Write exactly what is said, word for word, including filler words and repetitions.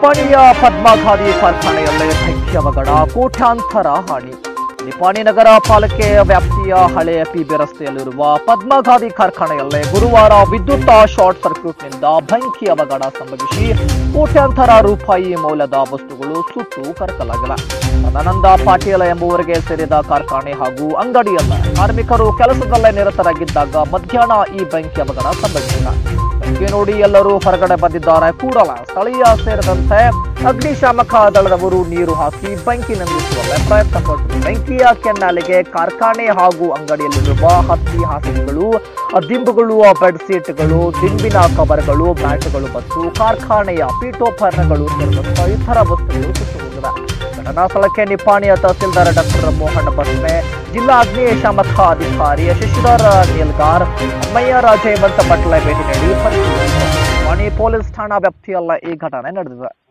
ನಿಪ್ಪಾಣಿಯ ಪದ್ಮ ಖಾದಿ ಕಾರ್ಖಾನೆಯಲ್ಲೇ ಬೆಂಕಿ ಅವಘಡ, ಕೋಟ್ಯಾಂತರ ಹಾನಿ. ನಿಪ್ಪಾಣಿ ನಗರ ಪಾಲಿಕೆ ವ್ಯಾಪ್ತಿಯ ಹಳೆಯ ಪಿಬಿ ರಸ್ತೆಯಲ್ಲಿರುವ ಪದ್ಮ ಖಾದಿ ಕಾರ್ಖಾನೆಯಲ್ಲೇ ಗುರುವಾರ ವಿದ್ಯುತ್ ಶಾರ್ಟ್ ಸರ್ಕ್ಯೂಟ್ನಿಂದ ಬೆಂಕಿ ಅವಘಡ ಸಂಭವಿಸಿ ಕೋಟ್ಯಾಂತರ ರೂಪಾಯಿ ಮೌಲ್ಯದ ವಸ್ತುಗಳು ಸುಟ್ಟು ಕರಕಲಾಗಿವೆ. ಸದಾನಂದ ಪಾಟೀಲ ಎಂಬುವರಿಗೆ ಸೇರಿದ ಕಾರ್ಖಾನೆ ಹಾಗೂ ಅಂಗಡಿಯಲ್ಲ ಕಾರ್ಮಿಕರು ಕೆಲಸದಲ್ಲೇ ನಿರತರಾಗಿದ್ದಾಗ ಮಧ್ಯಾಹ್ನ ಈ ಬೆಂಕಿ ಅವಘಡ ಸಂಭವಿಸಿದೆ. ಬೆಂಕಿ ನೋಡಿ ಎಲ್ಲರೂ ಹೊರಗಡೆ ಬಂದಿದ್ದಾರೆ. ಕೂಡಲೇ ಸ್ಥಳೀಯ ಸೇರಿದಂತೆ ಅಗ್ನಿಶಾಮಕ ದಳದವರು ನೀರು ಹಾಕಿ ಬೆಂಕಿ ನಂದಿಸುವಲ್ಲಿ ಪ್ರಯತ್ನ ಪಟ್ಟರು. ಬೆಂಕಿಯ ಕೆನ್ನಾಲಿಗೆ ಕಾರ್ಖಾನೆ ಹಾಗೂ ಅಂಗಡಿಯಲ್ಲಿರುವ ಹತ್ತಿ ಹಾಸಿಗೆಗಳು, ದಿಂಬುಗಳು, ಬೆಡ್ ಶೀಟ್ಗಳು, ದಿಂಬಿನ ಕವರ್ಗಳು, ಮ್ಯಾಟ್ಗಳು ಮತ್ತು ಕಾರ್ಖಾನೆಯ ಪೀಠೋಪಕರಣಗಳು ಸೇರಿದಂತೆ ಇತರ ವಸ್ತುಗಳು ಸುಟ್ಟುಹೋಗಿವೆ. ಘಟನಾ ಸ್ಥಳಕ್ಕೆ ನಿಪ್ಪಾಣಿಯ ತಹಸೀಲ್ದಾರ್ ಡಾಕ್ಟರ್ ಮೋಹನ್ ಬಸ್ಮೆ, ಜಿಲ್ಲಾ ಅಗ್ನಿಶಾಮಕ ಅಧಿಕಾರಿ ಶಶಿಧರ್ ನಿಲ್ಗಾರ್, ಅಮ್ಮಯ್ಯ ರಾಜ ಹೇಮಂತ ಪಟ್ಲೆ ಭೇಟಿ ನೀಡಿ ಪರಿಶೀಲಿಸಿದರು. ನಿಪ್ಪಾಣಿ ಪೊಲೀಸ್ ಠಾಣಾ ವ್ಯಾಪ್ತಿಯಲ್ಲ ಈ ಘಟನೆ ನಡೆದಿದೆ.